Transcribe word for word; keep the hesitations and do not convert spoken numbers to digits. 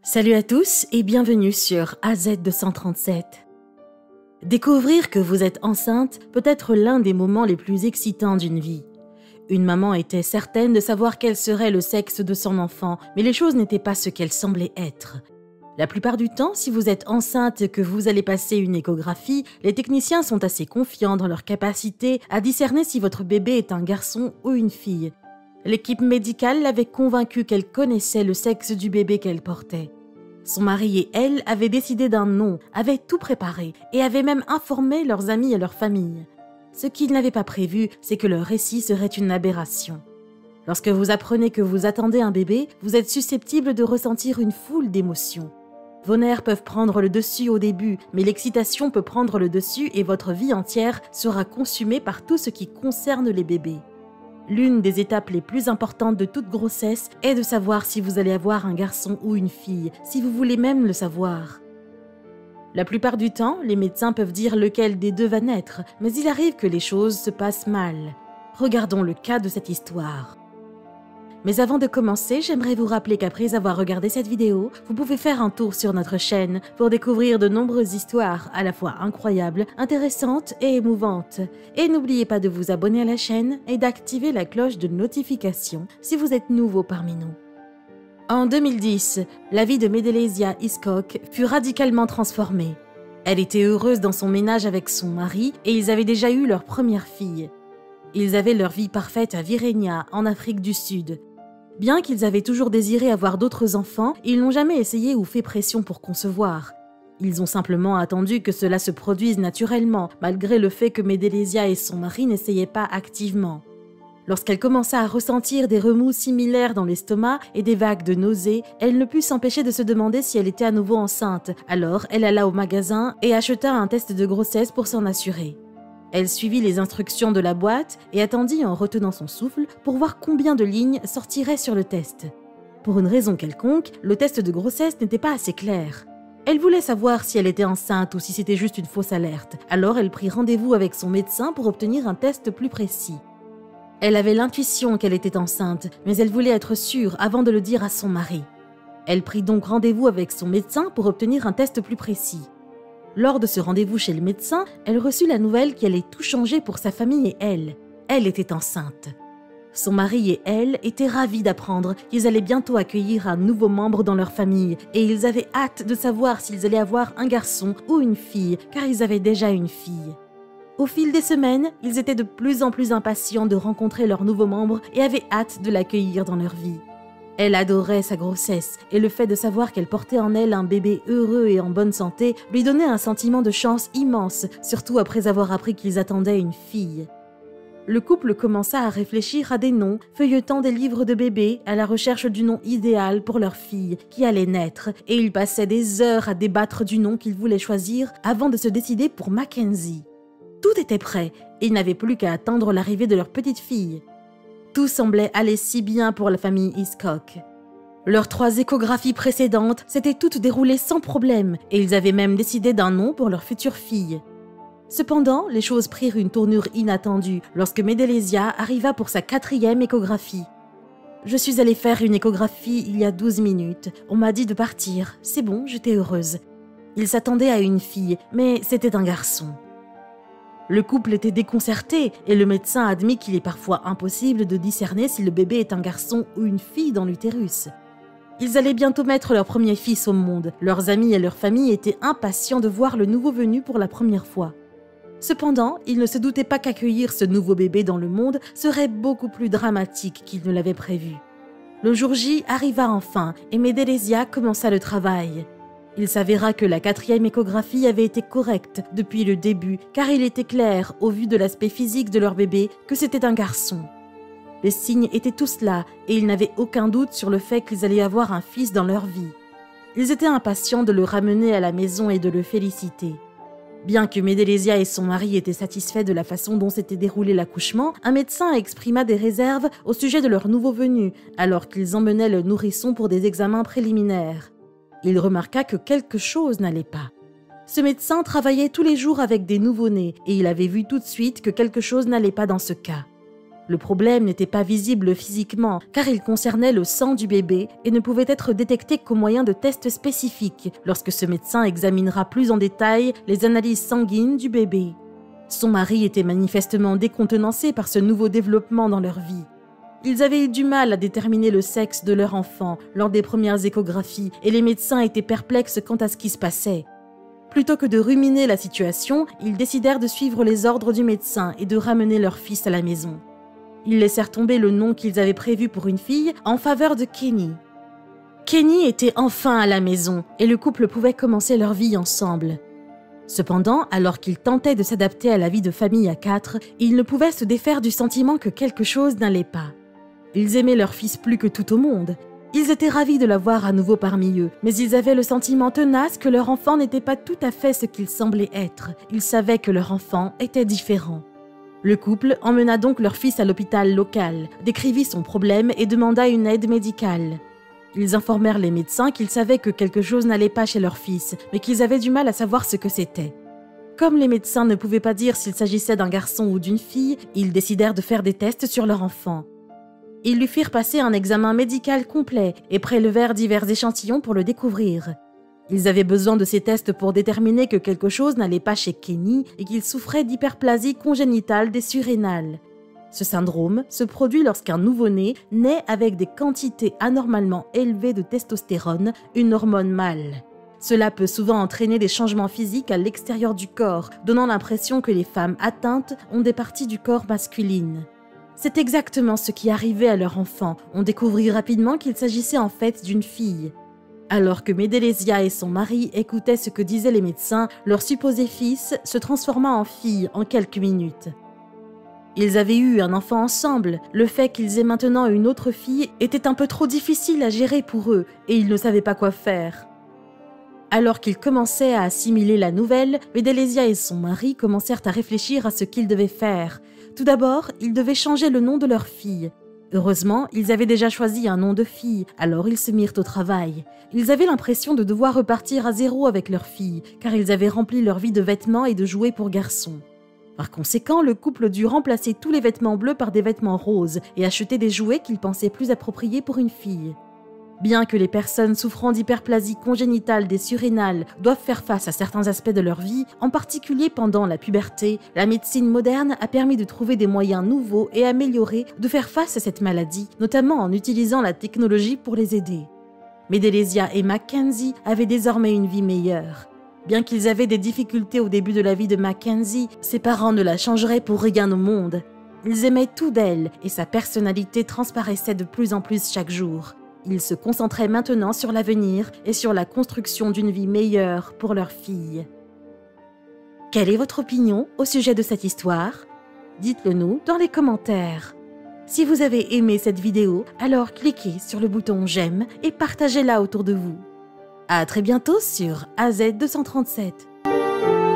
Salut à tous et bienvenue sur A Z deux cent trente-sept. Découvrir que vous êtes enceinte peut être l'un des moments les plus excitants d'une vie. Une maman était certaine de savoir quel serait le sexe de son enfant, mais les choses n'étaient pas ce qu'elles semblaient être. La plupart du temps, si vous êtes enceinte et que vous allez passer une échographie, les techniciens sont assez confiants dans leur capacité à discerner si votre bébé est un garçon ou une fille. L'équipe médicale l'avait convaincue qu'elle connaissait le sexe du bébé qu'elle portait. Son mari et elle avaient décidé d'un nom, avaient tout préparé et avaient même informé leurs amis et leur famille. Ce qu'ils n'avaient pas prévu, c'est que leur récit serait une aberration. Lorsque vous apprenez que vous attendez un bébé, vous êtes susceptible de ressentir une foule d'émotions. Vos nerfs peuvent prendre le dessus au début, mais l'excitation peut prendre le dessus et votre vie entière sera consumée par tout ce qui concerne les bébés. L'une des étapes les plus importantes de toute grossesse est de savoir si vous allez avoir un garçon ou une fille, si vous voulez même le savoir. La plupart du temps, les médecins peuvent dire lequel des deux va naître, mais il arrive que les choses se passent mal. Regardons le cas de cette histoire. Mais avant de commencer, j'aimerais vous rappeler qu'après avoir regardé cette vidéo, vous pouvez faire un tour sur notre chaîne pour découvrir de nombreuses histoires à la fois incroyables, intéressantes et émouvantes. Et n'oubliez pas de vous abonner à la chaîne et d'activer la cloche de notification si vous êtes nouveau parmi nous. En deux mille dix, la vie de Medelesia Hiscock fut radicalement transformée. Elle était heureuse dans son ménage avec son mari et ils avaient déjà eu leur première fille. Ils avaient leur vie parfaite à Virenia, en Afrique du Sud. Bien qu'ils avaient toujours désiré avoir d'autres enfants, ils n'ont jamais essayé ou fait pression pour concevoir. Ils ont simplement attendu que cela se produise naturellement, malgré le fait que Medelesia et son mari n'essayaient pas activement. Lorsqu'elle commença à ressentir des remous similaires dans l'estomac et des vagues de nausées, elle ne put s'empêcher de se demander si elle était à nouveau enceinte. Alors, elle alla au magasin et acheta un test de grossesse pour s'en assurer. Elle suivit les instructions de la boîte et attendit en retenant son souffle pour voir combien de lignes sortiraient sur le test. Pour une raison quelconque, le test de grossesse n'était pas assez clair. Elle voulait savoir si elle était enceinte ou si c'était juste une fausse alerte, alors elle prit rendez-vous avec son médecin pour obtenir un test plus précis. Elle avait l'intuition qu'elle était enceinte, mais elle voulait être sûre avant de le dire à son mari. Elle prit donc rendez-vous avec son médecin pour obtenir un test plus précis. Lors de ce rendez-vous chez le médecin, elle reçut la nouvelle qui allait tout changer pour sa famille et elle. Elle était enceinte. Son mari et elle étaient ravis d'apprendre qu'ils allaient bientôt accueillir un nouveau membre dans leur famille et ils avaient hâte de savoir s'ils allaient avoir un garçon ou une fille, car ils avaient déjà une fille. Au fil des semaines, ils étaient de plus en plus impatients de rencontrer leur nouveau membre et avaient hâte de l'accueillir dans leur vie. Elle adorait sa grossesse et le fait de savoir qu'elle portait en elle un bébé heureux et en bonne santé lui donnait un sentiment de chance immense, surtout après avoir appris qu'ils attendaient une fille. Le couple commença à réfléchir à des noms, feuilletant des livres de bébés à la recherche du nom idéal pour leur fille qui allait naître, et ils passaient des heures à débattre du nom qu'ils voulaient choisir avant de se décider pour Mackenzie. Tout était prêt et ils n'avaient plus qu'à attendre l'arrivée de leur petite fille. Tout semblait aller si bien pour la famille Hiscock. Leurs trois échographies précédentes s'étaient toutes déroulées sans problème et ils avaient même décidé d'un nom pour leur future fille. Cependant, les choses prirent une tournure inattendue lorsque Medelesia arriva pour sa quatrième échographie. « Je suis allée faire une échographie il y a douze minutes. On m'a dit de partir. C'est bon, j'étais heureuse. » Ils s'attendaient à une fille, mais c'était un garçon. Le couple était déconcerté et le médecin admit qu'il est parfois impossible de discerner si le bébé est un garçon ou une fille dans l'utérus. Ils allaient bientôt mettre leur premier fils au monde. Leurs amis et leur famille étaient impatients de voir le nouveau venu pour la première fois. Cependant, ils ne se doutaient pas qu'accueillir ce nouveau bébé dans le monde serait beaucoup plus dramatique qu'ils ne l'avaient prévu. Le jour J arriva enfin et Medelesia commença le travail. Il s'avéra que la quatrième échographie avait été correcte depuis le début, car il était clair, au vu de l'aspect physique de leur bébé, que c'était un garçon. Les signes étaient tous là, et ils n'avaient aucun doute sur le fait qu'ils allaient avoir un fils dans leur vie. Ils étaient impatients de le ramener à la maison et de le féliciter. Bien que Medelesia et son mari étaient satisfaits de la façon dont s'était déroulé l'accouchement, un médecin exprima des réserves au sujet de leur nouveau venu, alors qu'ils emmenaient le nourrisson pour des examens préliminaires. Il remarqua que quelque chose n'allait pas. Ce médecin travaillait tous les jours avec des nouveau-nés et il avait vu tout de suite que quelque chose n'allait pas dans ce cas. Le problème n'était pas visible physiquement, car il concernait le sang du bébé et ne pouvait être détecté qu'au moyen de tests spécifiques, lorsque ce médecin examinera plus en détail les analyses sanguines du bébé. Son mari était manifestement décontenancé par ce nouveau développement dans leur vie. Ils avaient eu du mal à déterminer le sexe de leur enfant lors des premières échographies et les médecins étaient perplexes quant à ce qui se passait. Plutôt que de ruminer la situation, ils décidèrent de suivre les ordres du médecin et de ramener leur fils à la maison. Ils laissèrent tomber le nom qu'ils avaient prévu pour une fille en faveur de Kenny. Kenny était enfin à la maison et le couple pouvait commencer leur vie ensemble. Cependant, alors qu'ils tentaient de s'adapter à la vie de famille à quatre, ils ne pouvaient se défaire du sentiment que quelque chose n'allait pas. Ils aimaient leur fils plus que tout au monde. Ils étaient ravis de l'avoir à nouveau parmi eux, mais ils avaient le sentiment tenace que leur enfant n'était pas tout à fait ce qu'il semblait être. Ils savaient que leur enfant était différent. Le couple emmena donc leur fils à l'hôpital local, décrivit son problème et demanda une aide médicale. Ils informèrent les médecins qu'ils savaient que quelque chose n'allait pas chez leur fils, mais qu'ils avaient du mal à savoir ce que c'était. Comme les médecins ne pouvaient pas dire s'il s'agissait d'un garçon ou d'une fille, ils décidèrent de faire des tests sur leur enfant. Ils lui firent passer un examen médical complet et prélevèrent divers échantillons pour le découvrir. Ils avaient besoin de ces tests pour déterminer que quelque chose n'allait pas chez Kenny et qu'il souffrait d'hyperplasie congénitale des surrénales. Ce syndrome se produit lorsqu'un nouveau-né naît avec des quantités anormalement élevées de testostérone, une hormone mâle. Cela peut souvent entraîner des changements physiques à l'extérieur du corps, donnant l'impression que les femmes atteintes ont des parties du corps masculines. C'est exactement ce qui arrivait à leur enfant. On découvrit rapidement qu'il s'agissait en fait d'une fille. Alors que Medelesia et son mari écoutaient ce que disaient les médecins, leur supposé fils se transforma en fille en quelques minutes. Ils avaient eu un enfant ensemble. Le fait qu'ils aient maintenant une autre fille était un peu trop difficile à gérer pour eux et ils ne savaient pas quoi faire. Alors qu'ils commençaient à assimiler la nouvelle, Medelesia et son mari commencèrent à réfléchir à ce qu'ils devaient faire. Tout d'abord, ils devaient changer le nom de leur fille. Heureusement, ils avaient déjà choisi un nom de fille, alors ils se mirent au travail. Ils avaient l'impression de devoir repartir à zéro avec leur fille, car ils avaient rempli leur vie de vêtements et de jouets pour garçons. Par conséquent, le couple dut remplacer tous les vêtements bleus par des vêtements roses et acheter des jouets qu'ils pensaient plus appropriés pour une fille. Bien que les personnes souffrant d'hyperplasie congénitale des surrénales doivent faire face à certains aspects de leur vie, en particulier pendant la puberté, la médecine moderne a permis de trouver des moyens nouveaux et améliorés de faire face à cette maladie, notamment en utilisant la technologie pour les aider. Medelesia et Mackenzie avaient désormais une vie meilleure. Bien qu'ils avaient des difficultés au début de la vie de Mackenzie, ses parents ne la changeraient pour rien au monde. Ils aimaient tout d'elle et sa personnalité transparaissait de plus en plus chaque jour. Ils se concentraient maintenant sur l'avenir et sur la construction d'une vie meilleure pour leur fille. Quelle est votre opinion au sujet de cette histoire? Dites-le nous dans les commentaires. Si vous avez aimé cette vidéo, alors cliquez sur le bouton j'aime et partagez-la autour de vous. À très bientôt sur A Z deux cent trente-sept.